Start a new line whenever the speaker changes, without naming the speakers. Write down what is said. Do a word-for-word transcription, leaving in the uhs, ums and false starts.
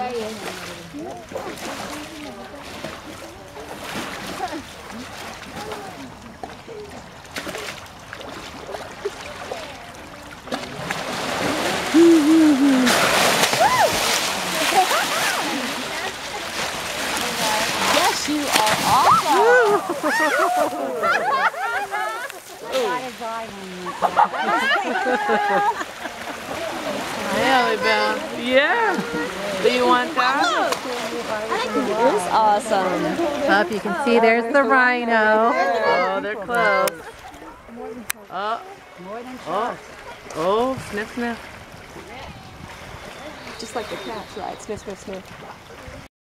saying. Yes, you are awesome.
Yeah. Do you want that?
It is awesome.
Up, you can see there's the rhino.
Oh, they're close. Oh, oh, oh, sniff, sniff.
Just like the cats, right? Sniff, sniff, sniff.